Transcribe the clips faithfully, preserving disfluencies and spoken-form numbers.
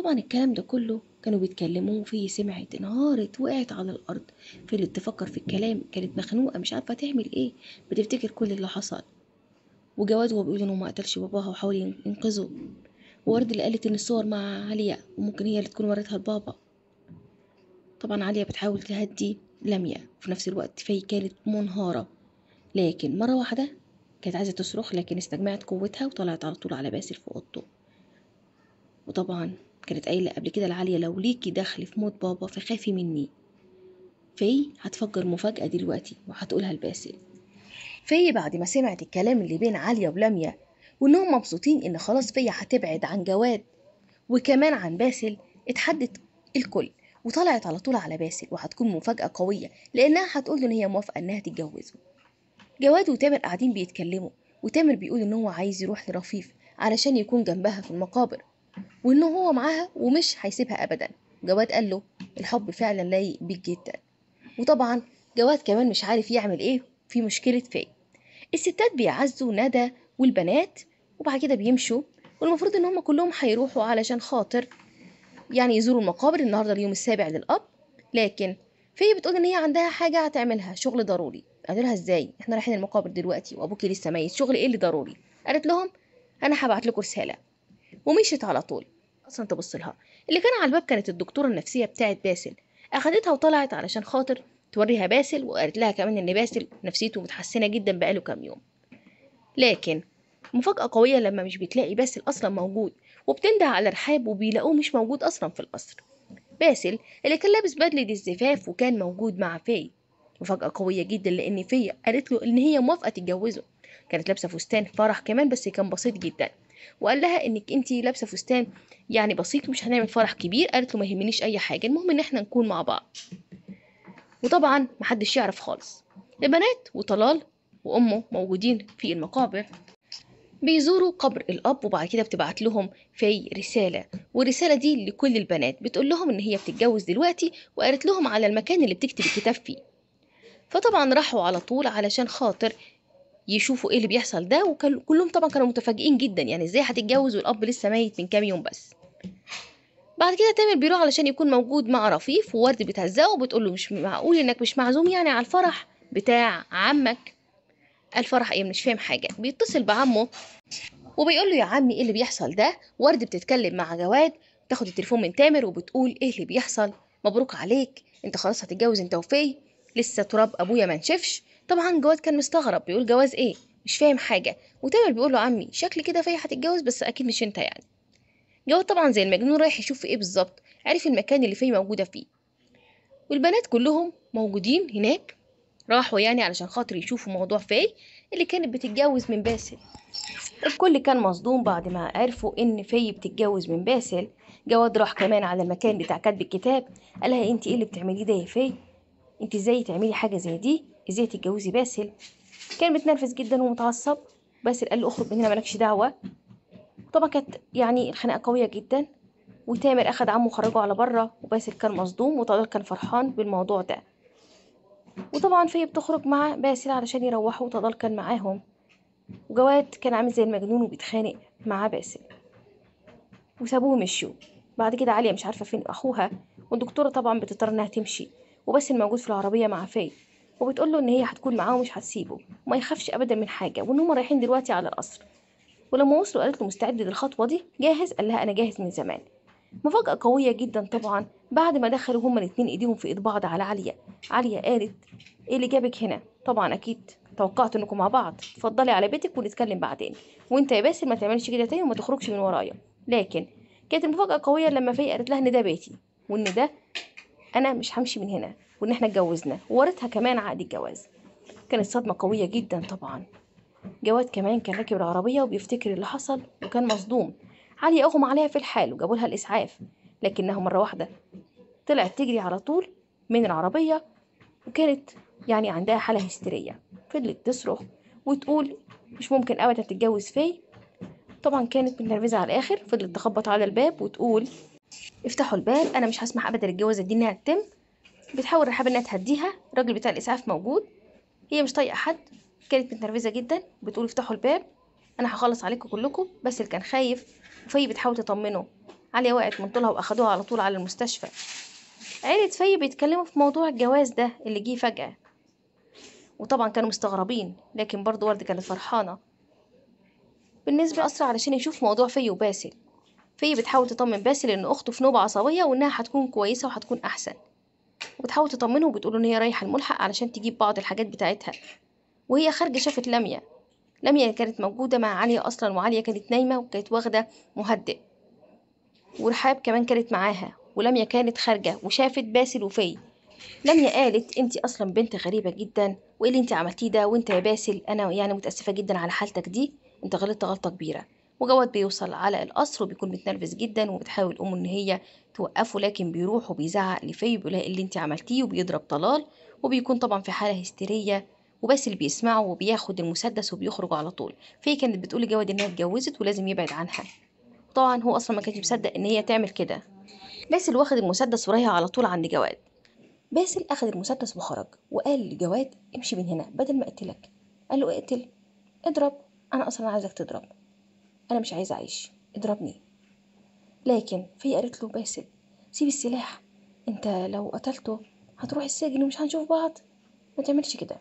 طبعا الكلام ده كله كانوا بيتكلموا وفي سمعت انهارت وقعت على الارض. فضلت تفكر في الكلام، كانت مخنوقه مش عارفه تعمل ايه، بتفتكر كل اللي حصل. وجواد وهو بيقول انه ما قتلش باباها وحاول ينقذه. وورد اللي قالت ان الصور مع عليا وممكن هي اللي تكون ورتها لبابا. طبعا عليا بتحاول تهدي لميا، وفي نفس الوقت في كانت منهارة. لكن مرة واحدة كانت عايزة تصرخ، لكن استجمعت قوتها وطلعت على طول على باسل في اوضته. وطبعا كانت قايلة قبل كده لعالية لو ليكي دخل في موت بابا فخافي مني. في هتفجر مفاجأة دلوقتي وهتقولها لباسل. في بعد ما سمعت الكلام اللي بين عليا ولميا وانهم مبسوطين ان خلاص في هتبعد عن جواد وكمان عن باسل، اتحدت الكل وطلعت على طول على باسل، وهتكون مفاجأة قوية لأنها هتقول له إن هي موافقة إنها تتجوزه. جواد وتامر قاعدين بيتكلموا، وتامر بيقول إن هو عايز يروح لرفيف علشان يكون جنبها في المقابر، وإنه هو معاها ومش هيسيبها أبدا. جواد قال له الحب فعلا لايق بيك جدا. وطبعا جواد كمان مش عارف يعمل إيه في مشكلة في الستات بيعزوا ندى والبنات وبعد كده بيمشوا، والمفروض إن هم كلهم هيروحوا علشان خاطر يعني يزوروا المقابر النهارده اليوم السابع للأب. لكن في بتقول ان هي عندها حاجه هتعملها، شغل ضروري. قالوا لها ازاي؟ احنا رايحين المقابر دلوقتي وابوكي لسه ميت، شغل ايه اللي ضروري؟ قالت لهم انا هبعت لكم رساله، ومشيت على طول. اصلا تبص لها اللي كان على الباب كانت الدكتوره النفسيه بتاعت باسل، اخدتها وطلعت علشان خاطر توريها باسل، وقالت لها كمان ان باسل نفسيته متحسنه جدا بقاله كام يوم. لكن مفاجأة قوية لما مش بتلاقي باسل أصلا موجود، وبتنده على رحاب وبيلاقوه مش موجود أصلا في القصر. باسل اللي كان لابس بدلة الزفاف وكان موجود مع في. مفاجأة قوية جدا لأن في قالت له إن هي موافقة تتجوزه. كانت لابسة فستان فرح كمان بس كان بسيط جدا، وقال لها إنك أنتي لابسة فستان يعني بسيط ومش هنعمل فرح كبير. قالت له ما يهمنيش أي حاجة، المهم إن إحنا نكون مع بعض. وطبعا محدش يعرف خالص. البنات وطلال وأمه موجودين في المقابر بيزوروا قبر الأب، وبعد كده بتبعت لهم في رسالة، والرسالة دي لكل البنات بتقول لهم إن هي بتتجوز دلوقتي، وقالت لهم على المكان اللي بتكتب الكتاب فيه. فطبعا راحوا على طول علشان خاطر يشوفوا ايه اللي بيحصل ده، وكلهم طبعا كانوا متفاجئين جدا، يعني ازاي هتتجوز والأب لسه ميت من كام يوم بس. بعد كده تامر بيروح علشان يكون موجود مع رفيف، وورد بتهزقه وبتقول له مش معقول انك مش معزوم يعني على الفرح بتاع عمك. الفرح ايه؟ مش فاهم حاجة. بيتصل بعمه وبيقول له يا عمي ايه اللي بيحصل ده. ورد بتتكلم مع جواد، تاخد التليفون من تامر وبتقول ايه اللي بيحصل، مبروك عليك انت خلاص هتتجوز انت وفي، لسه تراب ابويا ما نشفش. طبعا جواد كان مستغرب بيقول جواز ايه؟ مش فاهم حاجه. وتامر بيقول له عمي شكل كده في هتتجوز بس اكيد مش انت يعني. جواد طبعا زي المجنون رايح يشوف في ايه بالظبط، عارف المكان اللي فيه موجوده فيه. والبنات كلهم موجودين هناك راحوا يعني علشان خاطر يشوفوا موضوع في اللي كانت بتتجوز من باسل. الكل كان مصدوم بعد ما عرفوا ان في بتتجوز من باسل. جواد راح كمان على المكان بتاع كتب الكتاب، قالها انت ايه اللي بتعمليه ده يا في؟ انت ازاي تعملي حاجه زي دي؟ ازاي تتجوزي باسل؟ كان متنرفز جدا ومتعصب. باسل قال له اخرج من هنا مالكش دعوه. طبعا كانت يعني الخناقه قويه جدا، وتامر اخد عمه وخرجه على بره، وباسل كان مصدوم وطلال كان فرحان بالموضوع ده. وطبعا في بتخرج مع باسل علشان يروحوا، وطلال كان معاهم، وجواد كان عامل زي المجنون وبيتخانق مع باسل وسابوه مشوا. بعد كده عليا مش عارفه فين اخوها، والدكتوره طبعا بتضطر انها تمشي، وباسل موجود في العربيه مع في، وبتقول له ان هي هتكون معاه ومش هتسيبه وما يخافش ابدا من حاجه، وان هم رايحين دلوقتي على القصر. ولما وصلوا قالت له مستعد للخطوه دي؟ جاهز؟ قال لها انا جاهز من زمان. مفاجاه قويه جدا طبعا بعد ما دخلوا هما الاتنين ايديهم في ايد بعض على عليا. عليا قالت ايه اللي جابك هنا؟ طبعا اكيد توقعت انكم مع بعض، اتفضلي على بيتك ونتكلم بعدين، وانت يا باسل ما تعملش كده تاني وما تخرجش من ورايا. لكن كانت المفاجاه قويه لما في قالت لها ان ده بيتي، وان ده انا مش همشي من هنا، وان احنا اتجوزنا وورثها كمان عقد الجواز. كانت صدمه قويه جدا طبعا. جواد كمان كان راكب العربيه وبيفتكر اللي حصل وكان مصدوم. علي اغمى عليها في الحال وجابوا لها الاسعاف، لكنها مره واحده طلعت تجري على طول من العربيه، وكانت يعني عندها حالة هستيرية. فضلت تصرخ وتقول مش ممكن أبدا تتجوز في. طبعا كانت متنرفزة على الآخر، فضلت تخبط على الباب وتقول افتحوا الباب أنا مش هسمح أبدا الجوازة دي إنها تتم. بتحاول رحاب إنها تهديها، الراجل بتاع الإسعاف موجود، هي مش طايقة حد. كانت متنرفزة جدا بتقول افتحوا الباب أنا هخلص عليكم كلكم. بس اللي كان خايف وفي بتحاول تطمنه عليا وقعت من طولها واخدوها على طول على المستشفى. عيلة في بيتكلموا في موضوع الجواز ده اللي جه فجأة، وطبعا كانوا مستغربين، لكن برضو ورد كانت فرحانة. بالنسبة أسرع علشان يشوف موضوع في وباسل. في بتحاول تطمن باسل إن أخته في نوبة عصبية وإنها هتكون كويسة وهتكون أحسن، وبتحاول تطمنه وبتقوله إن هي رايحة الملحق علشان تجيب بعض الحاجات بتاعتها. وهي خارجة شافت لميا. لميا كانت موجودة مع عليا أصلا، وعليا كانت نايمة وكانت واخدة مهدئ، ورحاب كمان كانت معاها، ولميا كانت خارجة وشافت باسل وفي. لميا قالت انتي اصلا بنت غريبة جدا، وايه اللي انتي عملتيه ده، وانت يا باسل انا يعني متأسفة جدا على حالتك دي، انت غلطت غلطة كبيرة. وجواد بيوصل على القصر وبيكون متنرفز جدا، وبتحاول امه ان هي توقفه، لكن بيروح وبيزعق لفي وبيقول لها ايه اللي انتي عملتيه، وبيضرب طلال، وبيكون طبعا في حالة هستيرية. وباسل بيسمعه وبياخد المسدس وبيخرج على طول. في كانت بتقول لجواد انها اتجوزت ولازم يبعد عنها. طبعا هو اصلا ما كانش مصدق ان هي تعمل كده. باسل واخد المسدس ورايح على طول عند جواد. باسل أخذ المسدس وخرج وقال لجواد امشي من هنا بدل ما أقتلك. قال له اقتل، اضرب، أنا أصلا عايزك تضرب، أنا مش عايز أعيش، اضربني. لكن في قالت له باسل سيب السلاح، انت لو قتلته هتروح السجن ومش هنشوف بعض، ما تعملش كده.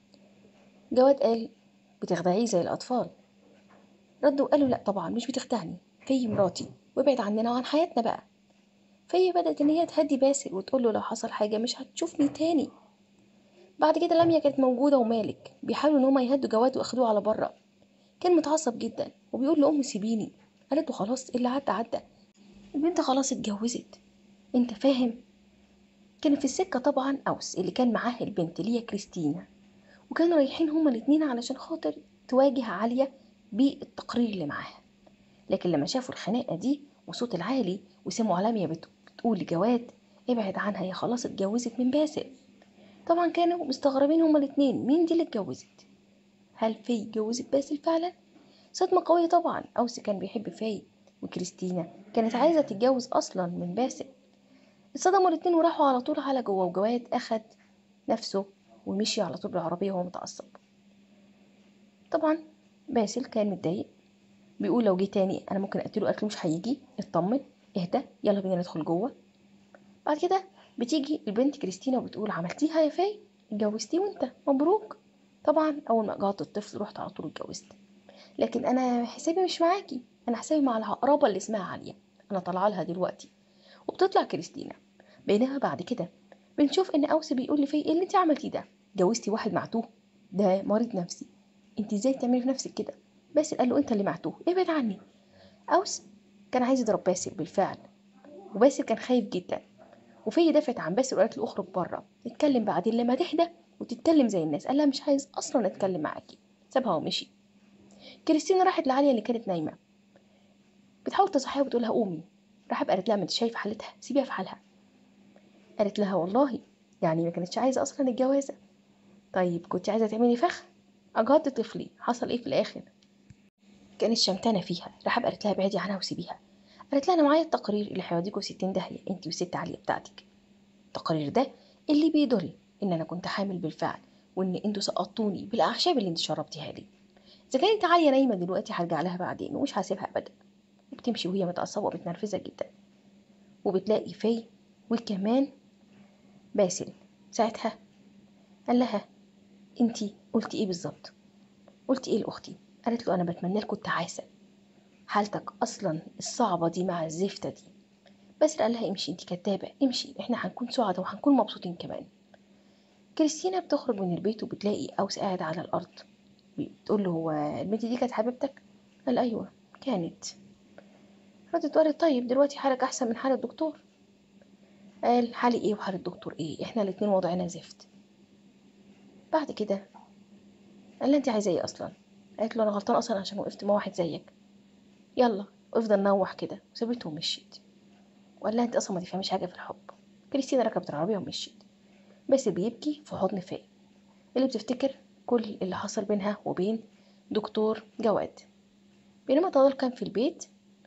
جواد قال بتخدعيه زي الأطفال. ردوا وقالوا لا طبعا مش بتخدعني، في مراتي وابعد عننا وعن حياتنا بقى. في بدأت إن هي تهدي باسل وتقول له لو حصل حاجة مش هتشوفني تاني. بعد كده لميا كانت موجودة ومالك بيحاولوا إن هما يهدوا جواد وأخدوه على بره. كان متعصب جدا وبيقول لأمه سيبيني. قالت له خلاص اللي عدى عدى، البنت خلاص اتجوزت، انت فاهم. كان في السكة طبعا أوس اللي كان معاه البنت اللي هي كريستينا، وكانوا رايحين هما الاتنين علشان خاطر تواجه عالية بالتقرير اللي معاها. لكن لما شافوا الخناقة دي وصوت العالي وسمعوا لميا بتقول لجواد ابعد عنها هي خلاص اتجوزت من باسل، طبعا كانوا مستغربين هما الاتنين مين دي اللي اتجوزت. هل في اتجوزت باسل فعلا؟ صدمة قوية طبعا. أوس كان بيحب فاي، وكريستينا كانت عايزة تتجوز أصلا من باسل. اتصدموا الاتنين وراحوا على طول على جوه، وجواد أخد نفسه ومشي على طول بالعربية وهو متعصب. طبعا باسل كان متضايق، بيقول لو جه تاني أنا ممكن أقتله. قالت له مش هيجي، اطمن اهدى يلا بينا ندخل جوه. بعد كده بتيجي البنت كريستينا وبتقول عملتيها يا فاي، اتجوزتيه وانت مبروك. طبعا أول ما جات الطفل رحت على طول اتجوزت، لكن انا حسابي مش معاكي، انا حسابي مع العقربه اللي اسمها عاليه، انا طالعه لها دلوقتي. وبتطلع كريستينا. بينما بعد كده بنشوف ان اوس بيقول لفي ايه اللي انت عملتيه ده، جوزتي واحد معتوه، ده مريض نفسي، انت ازاي تعملي في نفسك كده. باسل قال له انت اللي معتوه ابعد عني. اوس كان عايز يضرب باسل بالفعل، وباسل كان خايف جدا. وفي دافعت عن باسل وقالت له اخرج بره نتكلم بعدين لما تهدى وتتكلم زي الناس. قال لها مش عايز اصلا اتكلم معاكي، سابها ومشي. كريستينا راحت لعالية اللي كانت نايمة، بتحاول تصحيها وبتقول لها قومي. رحب قالت لها ما انت شايفه حالتها سيبيها في حالها. قالت لها والله يعني ما كانتش عايزه اصلا الجوازه. طيب كنت عايزه تعملي فخ، اجهضت طفلي، حصل ايه في الاخر. كانت شمتانه فيها. رحب قالت لها ابعدي عنها وسيبيها. قالت لها انا معايا التقرير اللي هيوديكوا ستين داهيه انت والست عاليه بتاعتك. التقرير ده اللي بيدل ان انا كنت حامل بالفعل، وان انتوا سقطتوني بالاعشاب اللي انت شربتيها لي. اذا كانت عاليه نايمه دلوقتي هرجع لها بعدين ومش هسيبها ابدا. وبتمشي وهي متعصبه ومتنرفزه جدا. وبتلاقي في وكمان باسل ساعتها قال لها انتي قلتي ايه بالظبط، قلتي ايه لاختي. قالت له انا بتمنى لكم التعاسه، حالتك اصلا الصعبه دي مع الزفته دي. باسل قال لها امشي انتي كدابه امشي، احنا هنكون سعداء وهنكون مبسوطين كمان. كريستينا بتخرج من البيت وبتلاقي اوس قاعد على الارض. بتقول له هو البنت دي كانت حبيبتك؟ قال ايوه كانت. ردت وقالت طيب دلوقتي حالك احسن من حال الدكتور. قال حالي ايه وحال الدكتور ايه، احنا الاتنين وضعنا زفت. بعد كده قال لها انت عايزه ايه اصلا. قالت له انا غلطان اصلا عشان وقفت مع واحد زيك، يلا افضل نوح كده، وسابته ومشيت. وقال لها انت اصلا ما تفهميش حاجه في الحب. كريستينا ركبت العربيه ومشيت. بس بيبكي في حضن فاي اللي بتفتكر كل اللي حصل بينها وبين دكتور جواد. بينما طلال كان في البيت،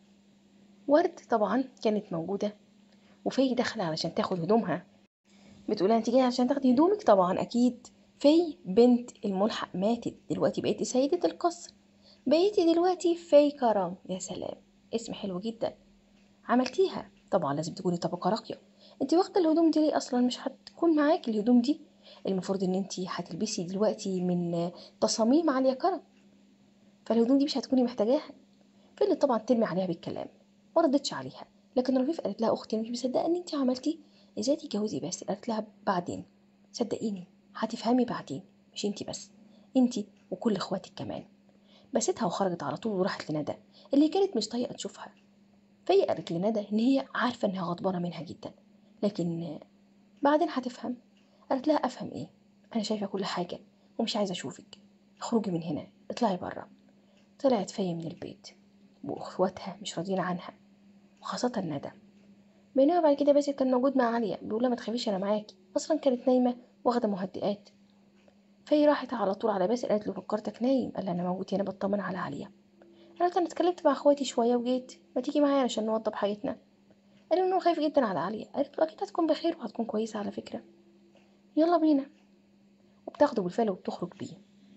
ورد طبعا كانت موجوده، وفي داخله علشان تاخد هدومها. بتقولها انت جايه عشان تاخدي هدومك؟ طبعا اكيد. في بنت الملحق ماتت، دلوقتي بقيتي سيده القصر، بقيتي دلوقتي في كرم. يا سلام، اسم حلو جدا. عملتيها. طبعا لازم تكوني طبقة راقية. انت واخدة الهدوم دي ليه اصلا؟ مش هتكون معاكي الهدوم دي. المفروض ان انت هتلبسي دلوقتي من تصاميم عالية كرم، فالهدوم دي مش هتكوني محتاجاها. فضلت طبعا ترمي عليها بالكلام، ما ردتش عليها. لكن رفيف قالت لها: اختي مش مصدقه ان انت عملتي، ازاي تتجوزي باسل؟ قالت لها: بعدين، صدقيني هتفهمي بعدين، مش انت بس، انت وكل اخواتك كمان. بستها وخرجت على طول وراحت لندى اللي كانت مش طايقه تشوفها. فهي قالت لندى ان هي عارفه انها غضبانه منها جدا، لكن بعدين هتفهم. قالت لها: افهم ايه؟ انا شايفه كل حاجه ومش عايزه اشوفك، اخرجي من هنا، اطلعي بره. طلعت فاية من البيت واخواتها مش راضيين عنها، وخاصة ندى. بينما بعد كده باسل كان موجود مع عليا بيقول لها: ما تخافيش انا معاكي، اصلا كانت نايمه واخده مهدئات. فهي راحت على طول على باسل قالت له: فكرتك نايم؟ قال لها: انا موجود هنا بطمن على عليا. قالت: انا اتكلمت مع اخواتي شويه وجيت، ما تيجي معايا علشان نوضب حياتنا. قال له انه خايف جدا على عليا. قالت له: اكيد هتكون بخير وهتكون كويسه على فكره، يلا بينا. وبتاخده بالفعل وبتخرج بيه.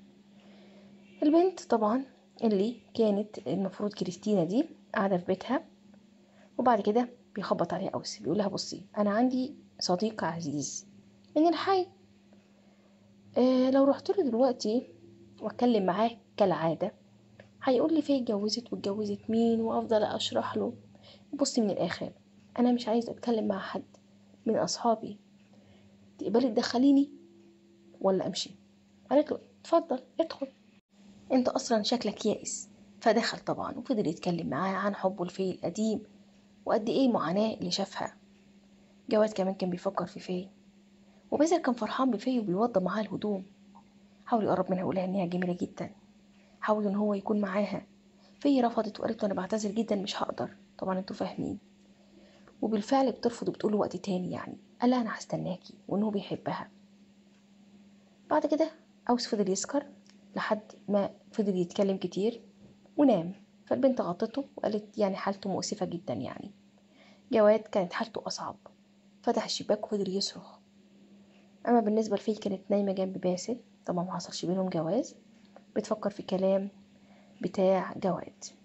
البنت طبعا اللي كانت المفروض كريستينا دي قاعده في بيتها، وبعد كده بيخبط عليها أوس بيقول لها: بصي، أنا عندي صديق عزيز من الحي، آه لو رحت له دلوقتي واتكلم معاه كالعادة هيقول لي فين اتجوزت واتجوزت مين، وأفضل أشرح له. بصي من الآخر، أنا مش عايزة أتكلم مع حد من أصحابي، تقبلي تدخليني ولا أمشي؟ قالت له: اتفضل ادخل، انت أصلا شكلك يائس. فدخل طبعا وفضل يتكلم معاه عن حبه لفي القديم وقد ايه معاناة اللي شافها. جواد كمان كان بيفكر في في وباسل كان فرحان بفي وبيوضب معاها الهدوم. حاول يقرب منها ويقولها ان هي جميله جدا، حاول ان هو يكون معاها. في رفضت وقالت له: انا بعتذر جدا مش هقدر، طبعا انتوا فاهمين. وبالفعل بترفض وبتقول وقت تاني يعني. قال لها: انا هستناكي، وانه بيحبها. بعد كده اوس فضل يسكر لحد ما فضل يتكلم كتير ونام. فالبنت غطته وقالت يعني حالته مؤسفه جدا يعني. جواد كانت حالته اصعب، فتح الشباك وفضل يصرخ. اما بالنسبه لفي كانت نايمه جنب باسل، طبعا ما حصلش بينهم جواز، بتفكر في كلام بتاع جواد.